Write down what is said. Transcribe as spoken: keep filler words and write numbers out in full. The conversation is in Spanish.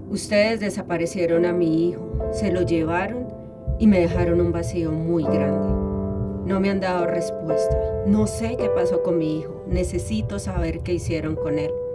Ustedes desaparecieron a mi hijo, se lo llevaron y me dejaron un vacío muy grande. No me han dado respuesta. No sé qué pasó con mi hijo. Necesito saber qué hicieron con él.